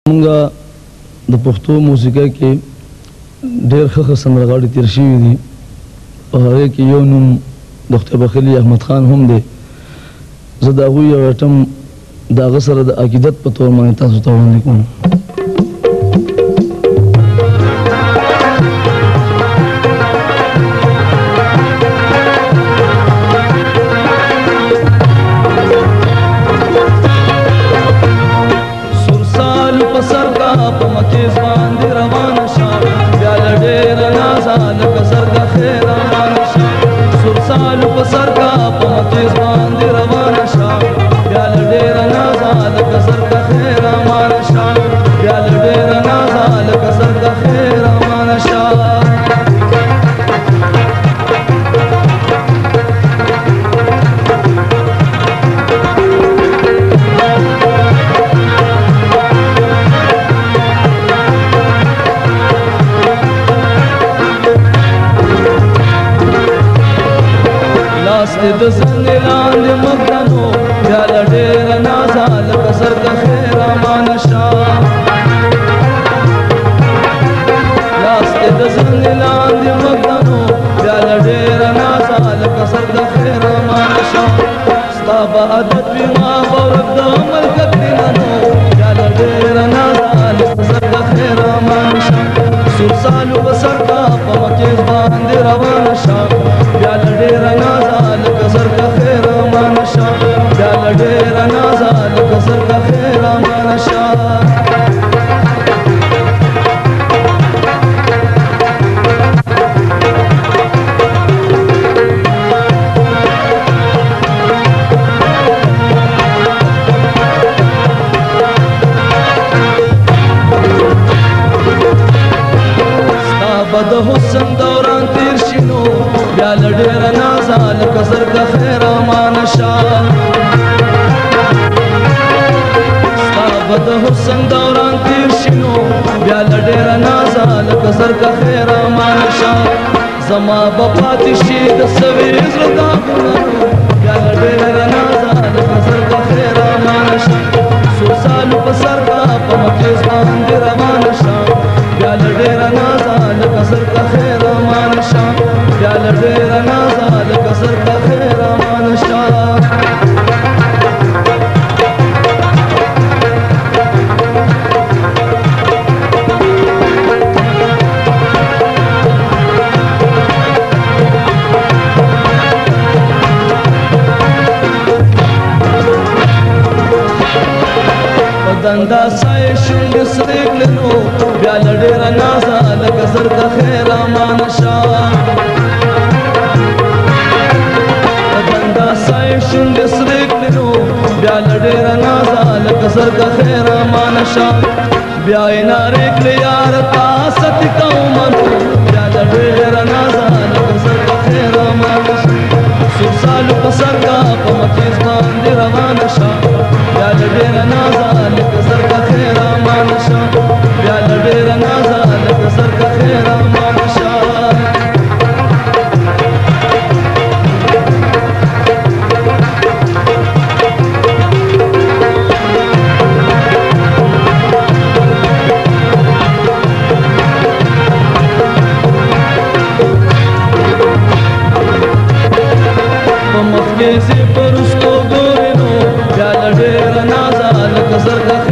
مونږه د پښتو موسیقۍ کې ډېر ښه سندرغاړي تېر شوي دي او هغې کې یو نوم د خدای بخلي احمد خان هم دی. زه د هغوی یو ایټم د هغه سره د عقیدت په طور باندې تاسو ته وړاندې کوم. د څنګه لاندې مخدنو بیا له ډېره نازه لکه سر د خیر امانه شه لاس دې د څنګه لاندې مخدنو بیا له ډېره نازه لکه سر د خیر امانه شه ستا به عادت وي ما به ورک د عمل کتلینو بیا له ډېره نازه لکه سر د خیر امانه شه سور سالو به سر کا په مکیز باندې روانه شه بیا له ډېره نازه لکه سر کا خیر امانه شه بیا له ډېره نازه لکه سر کا خیر امانه شه د حسن دوران تیر شینو بیا له ډېره نازه لکه سر د خیر امانه شه ستا به د حسن دوران تیر شینو بیا له ډېره نازه لکه سر د خیر امانه شه زما به پاتې شي د سوي زړه داغونه بیا له ډېره نازه لکه سر د خیر امانه شه څو سالو په سر کا په مکیز باندې روانه شه بیا له ډېره نازه لکه سر کا خیر امانه شه بیا له ډېره نازه لکه سر کا خیر امانه شه دندا سای شونډې سرې کړنو بیا له ډېره نازه لکه سر د خیر امانه شه دندا سای شونډې سرې کړنو بیا له ډېره نازه لکه سر د خیر امانه شه بیا یې نارې کړې یار تا ست کومنو بیا له ډېره نازه لکه سر د خیر امانه شه څو سالو په سر کا په مکیز باندې روانه شه بیا له ډېره نازه لکه سر کا خیر امانه شه بیا له ډېره نازه لکه سر کا خیر امانه شه په مخ کې زه پر ستو ګورې نو بیا له ډېره نازه لکه سر